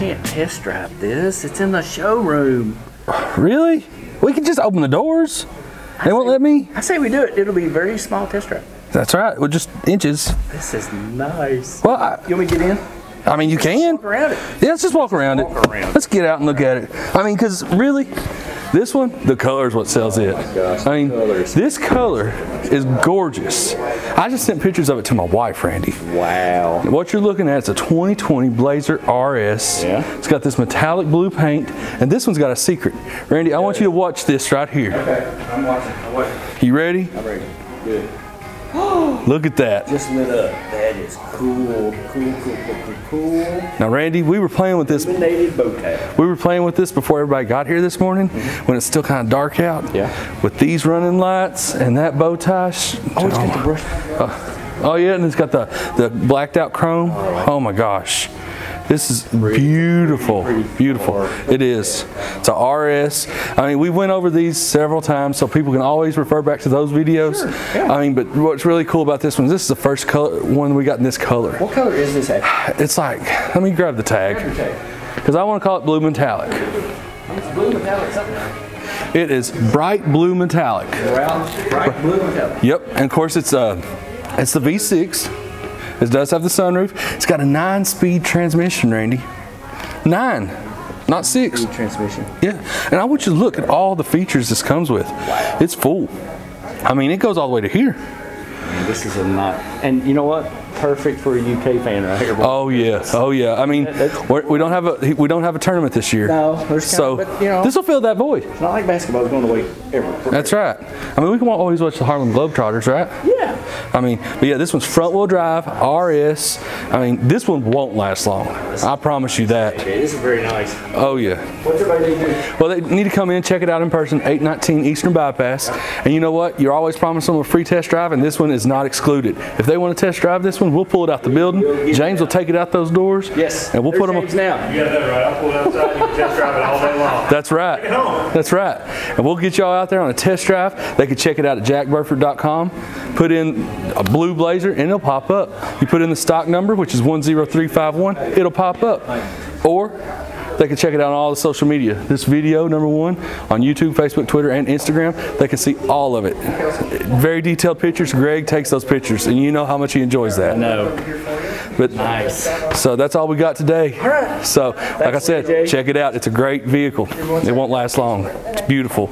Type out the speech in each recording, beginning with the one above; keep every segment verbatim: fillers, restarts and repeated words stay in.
can't test drive this. It's in the showroom. Really? We can just open the doors. They won't let me? I say we do it. It'll be a very small test drive. That's right. Well, just inches. This is nice. Well, I, you want me to get in? I mean, you can. Walk around it. Yeah, let's just walk around walk it. Around. Let's get out and look at it. I mean, because really, this one, the color is what sells it. Oh gosh, I mean, colors. this color is gorgeous. I just sent pictures of it to my wife, Randy. Wow. What you're looking at is a twenty twenty Blazer R S. Yeah. It's got this metallic blue paint, and this one's got a secret. Randy, I want you to watch this right here. Okay, I'm watching. I'm watching. You ready? I'm ready. Good. Look at that. Just lit up. That is cool. Cool, cool, cool, cool, cool. Now, Randy, we were playing with this. Illuminated bow tie. We were playing with this before everybody got here this morning, mm-hmm. when it's still kind of dark out. Yeah. With these running lights and that bow tie. Oh, it's got the brush. Uh, oh yeah, and it's got the the blacked out chrome. Oh my gosh. This is beautiful, beautiful. It is. It's a R S. I mean, we went over these several times, so people can always refer back to those videos. Sure, yeah. I mean, but what's really cool about this one, this is the first color one we got in this color. What color is this actually? It's like, let me grab the tag, because I want to call it blue metallic. It's blue metallic something. It is bright blue metallic. Bright blue metallic. Yep, and of course it's uh, it's the V six. It does have the sunroof. It's got a nine-speed transmission, Randy. Nine, not six. Speed transmission. Yeah, and I want you to look at all the features this comes with. Wow. It's full. I mean, it goes all the way to here. Man, this is a not. And you know what? Perfect for a U K fan right here. Oh yeah, oh yeah. I mean, we're, we don't have a we don't have a tournament this year. No, there's so kind of, but, you know, this will fill that void. It's not like basketball is going away ever. That's right. I mean, we can always watch the Harlem Globetrotters, right? Yeah. I mean, but yeah, this one's front-wheel drive, R S. I mean, this one won't last long. I promise you that. Okay, this is very nice. Oh yeah. What's everybody need to do? Well, they need to come in, check it out in person, eight nineteen Eastern Bypass. And you know what? You're always promised them a free test drive, and this one is not excluded. If they want to test drive this one, we'll pull it out the building. James will take it out those doors. Yes. And we'll put them James now. You got that right. I'll pull it outside. You can test drive it all day long. That's right. That's right. And we'll get y'all out there on a test drive. They can check it out at jack burford dot com. Put in a blue Blazer and it'll pop up. You put in the stock number, which is one zero three five one, it'll pop up. Or they can check it out on all the social media. This video, number one, on YouTube, Facebook, Twitter, and Instagram. They can see all of it. Very detailed pictures. Greg takes those pictures, and you know how much he enjoys that. No. But Nice. So that's all we got today. All right. So, like I said, check it out. It's a great vehicle. It won't last long. It's beautiful.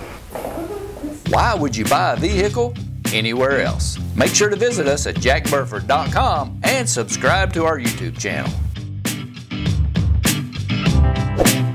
Why would you buy a vehicle anywhere else? Make sure to visit us at jack burford dot com and subscribe to our YouTube channel.